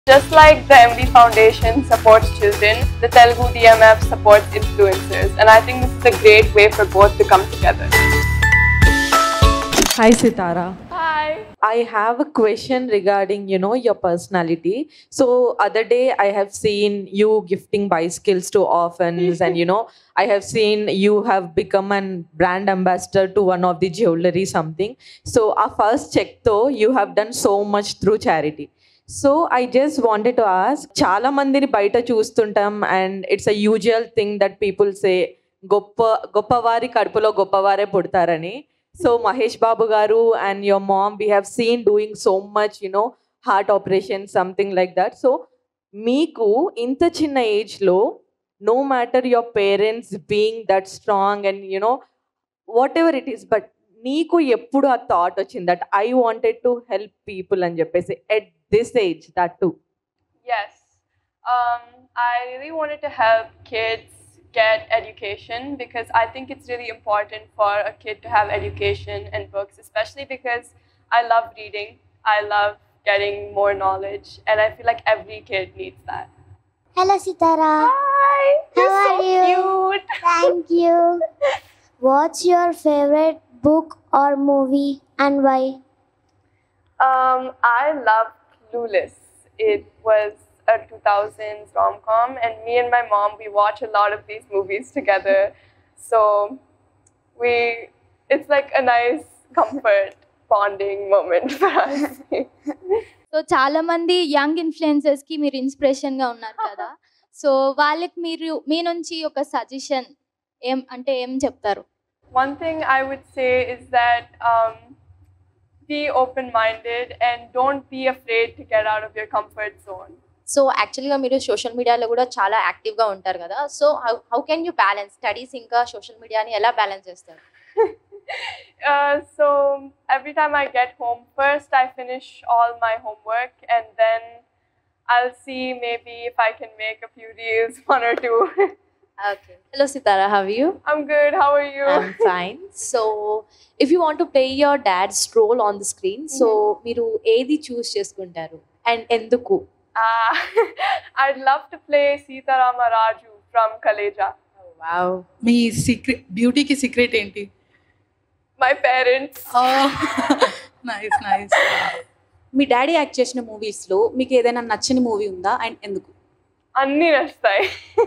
Just like the MD Foundation supports children, the Telugu DMF supports influencers, and I think this is a great way for both to come together. Hi Sitara. Hi. I have a question regarding, your personality. So other day I have seen you gifting bicycles to orphans and I have seen you have become an brand ambassador to one of the jewelry something. So our first check though, you have done so much through charity. So I just wanted to ask, చాలా మందిని బయట చూస్తుంటాం and it's a usual thing that people say గొప్పవారి కడుపులో గొప్పవారే పుడతారని. So Mahesh Babu Garu and your mom, we have seen doing so much, heart operation, something like that. So Miku, inta chinna age lo, no matter your parents being that strong and whatever it is, but నీకు ఎప్పుడు ఆ thought వచ్చింది that I wanted to help people అని చెప్పేసి at this age that to Yes. I really wanted to help kids get education because I think it's really important for a kid to have education and books, especially because I love reading. I love getting more knowledge, and I feel like every kid needs that. Hello, Sitara. Hi! You're How so are you? cute! Thank you. What's your favorite book or movie and why? I love Clueless. It was a 2000s rom-com, and me and my mom, we watch a lot of these movies together. So it's like a nice comfort bonding moment for us. So చాలా మంది young influencers కి మీరు inspiration గా ఉన్నారు కదా. So వాళ్ళకి మీరు మీ నుంచి ఒక సజెషన్ ఏం చెప్తారు? One thing I would say is that be open-minded and don't be afraid to get out of your comfort zone. So యాక్చువల్గా మీరు సోషల్ మీడియాలో కూడా చాలా యాక్టివ్గా ఉంటారు కదా. So how can you balance studies ఇంకా సోషల్ మీడియాని ఎలా బ్యాలెన్స్ చేస్తారు? So every time I get home, first I finish all my homework and then I'll see maybe if I can make a few reels, one or two. Okay. Hello Sitara, how are you? I'm good. How are you? I'm fine. So if you want to play your dad's role on the screen, so మీరు ఏది చూస్ చేసుకుంటారు and ఎందుకు? I'd love to play Seetharama Raju from Kaleja. Oh, wow. మీ secret బ్యూటీకి secret ఏంటి? My parents. Nice nice. మీ daddy act చేసిన మూవీస్లో మీకు ఏదైనా నచ్చని మూవీ ఉందా అండ్ ఎందుకు? అన్నీ నచ్చుతాయి.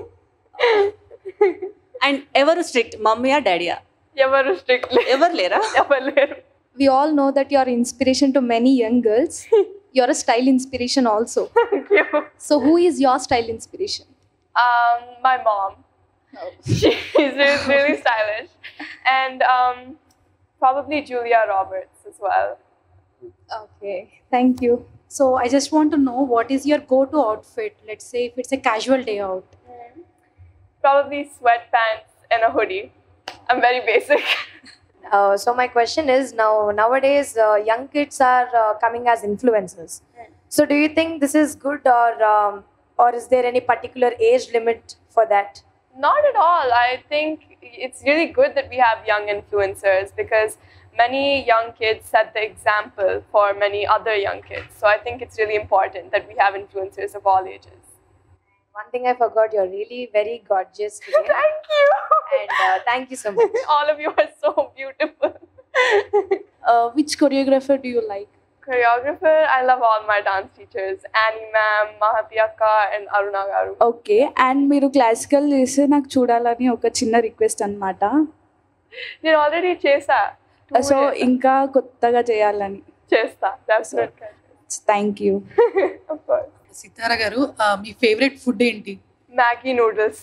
అండ్ ఎవరు స్ట్రిక్ట్, మమ్మీయా డాడీయా? ఎవరు స్ట్రిక్ట్ ఎవరు లేరా? ఎవరు లేరు. We all know that you are inspiration to many young girls. You're a style inspiration also. Thank you. So who is your style inspiration? My mom. She's really stylish. And probably Julia Roberts as well. Okay, thank you. So I just want to know what is your go to outfit, let's say if it's a casual day out. Probably sweatpants and a hoodie. I'm very basic. So my question is nowadays young kids are coming as influencers. So do you think this is good or is there any particular age limit for that? Not at all. I think it's really good that we have young influencers because many young kids set the example for many other young kids. So I think it's really important that we have influencers of all ages. One thing I forgot, you're really very gorgeous today. Thank you. And thank you so much. All of you are so beautiful. Which choreographer do you like? Choreographer, I love all my dance teachers. Annie ma'am, Mahati akka and Aruna garu. Okay, and మీరు classical చేస్తే నాకు చూడాలని ఒక చిన్న request అనమాట. నేను already చేసా. So ఇంకా కొత్తగా చేయాలని. చేస్తా, definitely. Thank you. Of course. Sitara garu, మీ ఫేవరెట్ ఫుడ్ ఏంటి? Maggi noodles.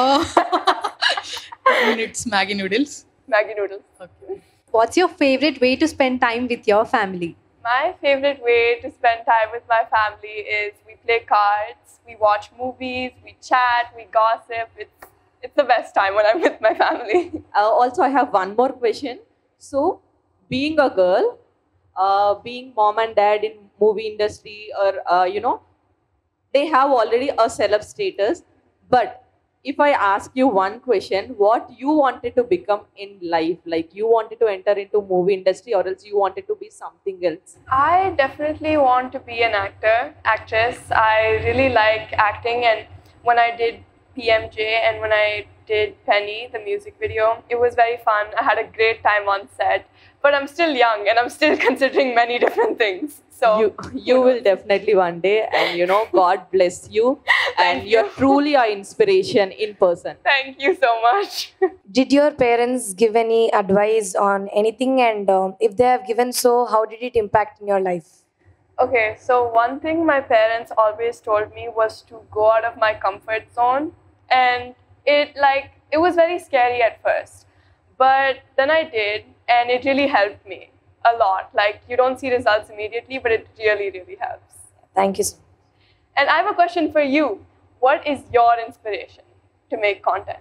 It's Maggi noodles. Maggi noodles. What's your favorite way to spend time with your family? My favorite way to spend time with my family is we play cards, we watch movies, we chat, we gossip. It's the best time when I'm with my family. Also, I have one more question. So, being a girl, being mom and dad in movie industry or, they have already a celeb status. But if I ask you one question, what you wanted to become in life, like you wanted to enter into movie industry or else you wanted to be something else? I definitely want to be an actress. I really like acting, and when I did PMJ and when I did Penny, the music video, it was very fun. I had a great time on set, but I'm still young and I'm still considering many different things. So You will definitely one day, and God bless you. And you. you're truly our inspiration in person. Thank you so much. Did your parents give any advice on anything? And if they have given so, how did it impact in your life? Okay, so one thing my parents always told me was to go out of my comfort zone, and it was very scary at first, but then I did, and it really helped me a lot. Like, you don't see results immediately, but it really, really helps. Thank you, sir. And I have a question for you. What is your inspiration to make content?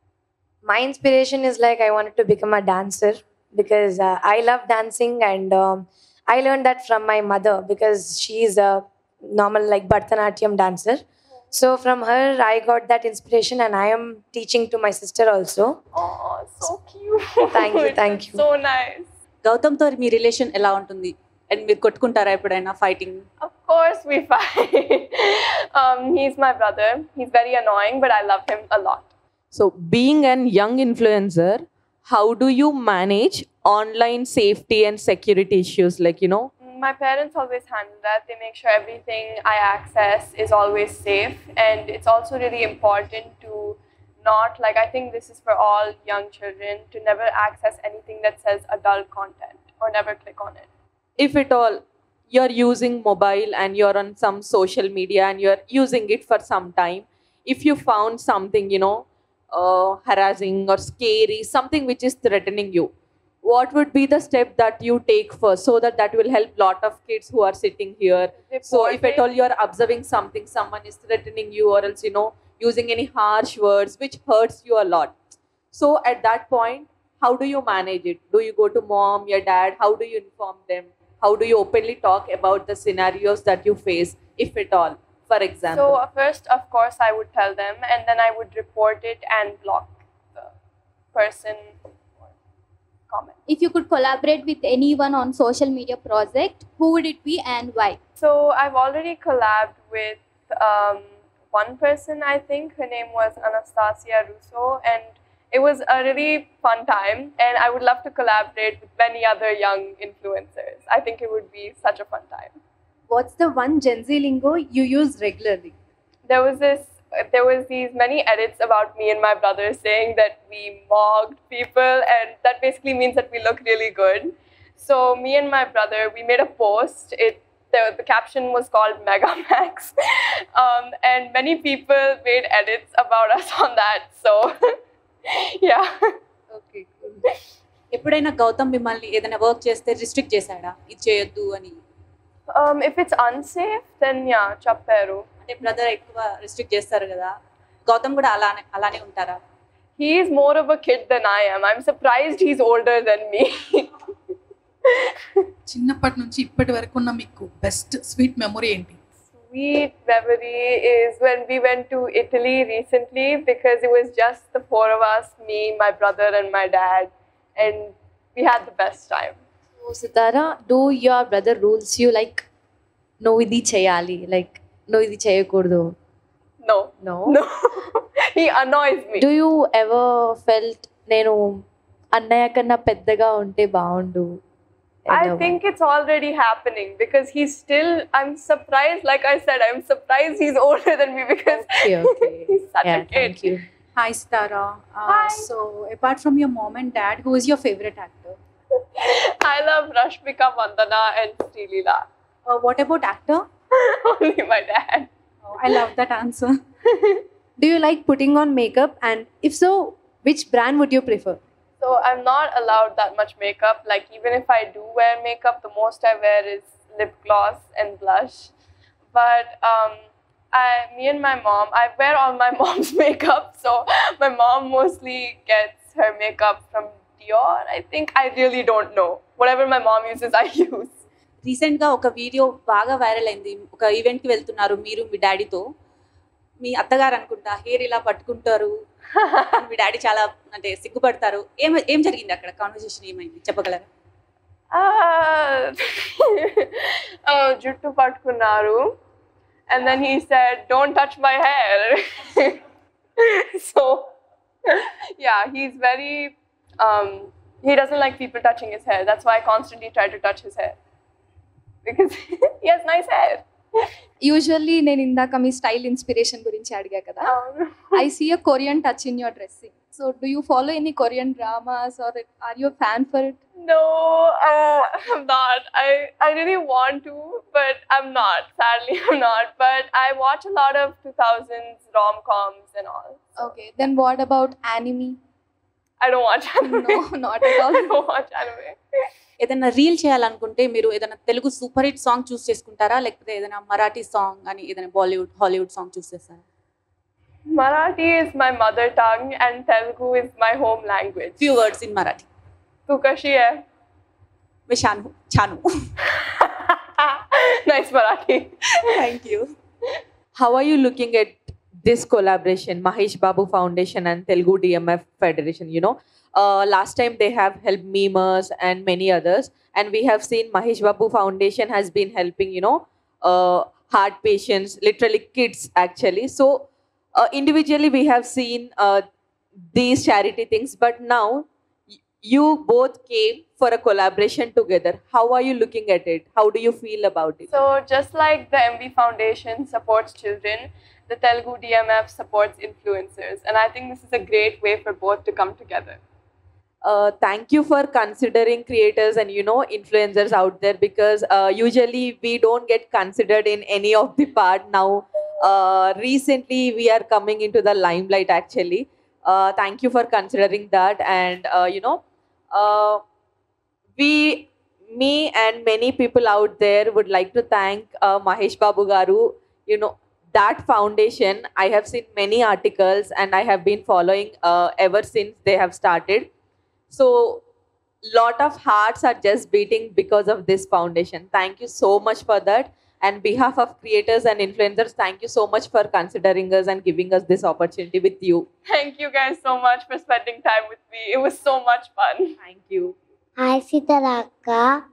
My inspiration is like I wanted to become a dancer because I love dancing, and I learned that from my mother because she's a normal like Bharatanatyam dancer. So from her I got that inspiration, and I am teaching to my sister also. Oh, so cute. Thank you, thank you. So nice. గౌతమ్తో మీ relation ఎలా ఉంటుంది and మీరు కొట్టుకుంటారా ఎప్పుడైనా fighting? Of course we fight. He's my brother. He's very annoying, but I love him a lot. So, being an young influencer, how do you manage online safety and security issues? My parents always handle that. They make sure everything I access is always safe. And it's also really important to not, I think this is for all young children, to never access anything that says adult content or never click on it. If at all you're using mobile and you're on some social media and you're using it for some time, if you found something, harassing or scary, something which is threatening you, what would be the step that you take first so that will help lot of kids who are sitting here? So if at all you're observing something, someone is threatening you or else using any harsh words which hurts you a lot, so at that point, how do you manage it? Do you go to mom, your dad? How do you inform them? How do you openly talk about the scenarios that you face, if at all, for example? So first, of course, I would tell them, and then I would report it and block the person or comment. If you could collaborate with anyone on social media project, who would it be and why? So I've already collabed with one person, I think. Her name was Anastasia Russo, and it was a really fun time, and I would love to collaborate with many other young influencers. I think it would be such a fun time. What's the one Gen Z lingo you use regularly? There was these many edits about me and my brother saying that we mocked people, and that basically means that we look really good. So me and my brother, we made a post. The caption was called Megamax, and many people made edits about us on that. So yeah. Okay, ఎప్పుడైనా గౌతమ్ మిమ్మల్ని ఏదైనా work చేస్తే restrict చేశాడా, ఇది చేయొద్దు అని? If it's unsafe, then yeah, chapperu. అంటే brother ఎక్కువ రిస్ట్రిక్ట్ చేస్తారు కదా, గౌతమ్ కూడా అలానే ఉంటారా? He is more of a kid than I am. I'm surprised he's older than me. చిన్నప్పటి నుంచి ఇప్పటి వరకు ఉన్న మీకు బెస్ట్ స్వీట్ మెమొరీ ఏంటి? Sweet memory is when we went to Italy recently, because it was just the four of us, me, my brother and my dad, and we had the best time. So Sitara, do your brother rules you like no idi cheyali, like no idi cheyakudu? No. No. He annoys me. Do you ever felt nenu annaya kanna peddaga unte baundu? I think it's already happening, because I'm surprised, like I said, I'm surprised he's older than me, because Okay. he's such Yeah, a kid. thank you. Hi, Sitara. Hi. So, apart from your mom and dad, who is your favorite actor? I love Rashmika Mandana and Srilila. What about actor? Only my dad. Oh, I love that answer. Do you like putting on makeup? And if so, which brand would you prefer? So I'm not allowed that much makeup. Like, even if I do wear makeup, the most I wear is lip gloss and blush. But me and my mom, I wear all my mom's makeup. So my mom mostly gets her makeup from Dior, I think. I really don't know. Whatever my mom uses, I use. రీసెంట్గా ఒక video బాగా viral అయింది. ఒక ఈవెంట్కి వెళ్తున్నారు మీరు మీ డాడీతో. మీ అత్తగారు అనుకుంటా హెయిర్ ఇలా పట్టుకుంటారు అని మీ డాడీ చాలా అంటే సిగ్గుపడతారు. ఏం జరిగింది అక్కడ? కాన్వర్సేషన్ ఏమైంది చెప్పగలరా? జుట్టు పట్టుకున్నారు. And then he said, "Don't touch my hair." So, yeah, he's very, he doesn't like people touching his hair. That's why I constantly try to touch his hair. Because he has nice hair. Usually నేను ఇందాక మీ style inspiration గురించి అడిగా కదా. I see a Korean touch in your dressing. So do you follow any Korean dramas or are you fan for it? No, I'm not. I really want to, but I'm not. Sadly, I'm not. But I watch a lot of 2000s rom-coms and all. Okay, then what about anime? I don't watch anime. No, not at all. I don't watch anime. ఏదైనా reel చేయాలనుకుంటే మీరు ఏదైనా Telugu super hit song choose చేసుకుంటారా, లేకపోతే ఏదైనా Marathi song అని ఏదైనా Bollywood Hollywood song చూస్ చేస్తారా? Marathi is my mother tongue and Telugu is my home language. Few words in Marathi. Tu kashi hai? मैं छानू. Nice Marathi. Thank you. How are you looking at this collaboration, Mahesh Babu Foundation and Telugu DMF Federation? You know, last time they have helped memers and many others, and we have seen Mahesh Babu Foundation has been helping, you know, heart patients, literally kids actually. So individually we have seen these charity things, but now you both came for a collaboration together. How are you looking at it? How do you feel about it? So just like the MB Foundation supports children, the Telugu DMF supports influencers, and I think this is a great way for both to come together. Thank you for considering creators and, you know, influencers out there, because usually we don't get considered in any of the part. Now recently we are coming into the limelight actually. Thank you for considering that. And you know, me and many people out there would like to thank Mahesh Babu Garu. You know, that foundation, I have seen many articles and I have been following ever since they have started. So lot of hearts are just beating because of this foundation. Thank you so much for that. And behalf of creators and influencers, thank you so much for considering us and giving us this opportunity with you. Thank you guys so much for spending time with me. It was so much fun. Thank you. Hi Sitara akka,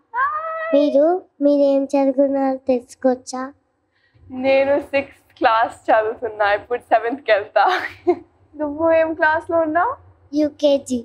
మీరేం చదువుకున్నారో తెలుసుకోవచ్చా? నేను 6th class చదువుతున్నా, ఇప్పుడు 7th వెళ్తా. నువ్వు ఏం క్లాస్లో ఉన్నావు? UKG.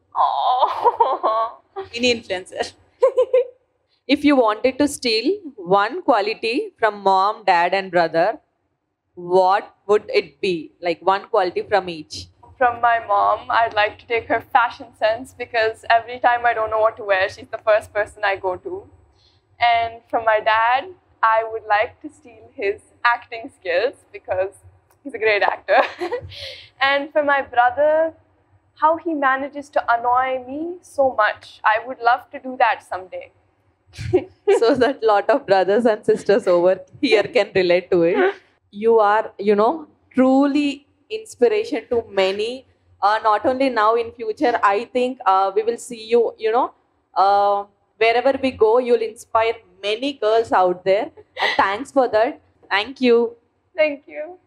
Mini influencer. If you wanted to steal one quality from mom, dad and brother, what would it be? Like one quality from each. From my mom, I'd like to take her fashion sense, because every time I don't know what to wear, she's the first person I go to. And from my dad, I would like to steal his acting skills, because he's a great actor. And for my brother, how he manages to annoy me so much. I would love to do that someday. So that lot of brothers and sisters over here can relate to it. You are, you know, truly inspiration to many. Not only now, in future, I think we will see you, you know, wherever we go, you'll inspire many girls out there. And thanks for that. Thank you. Thank you.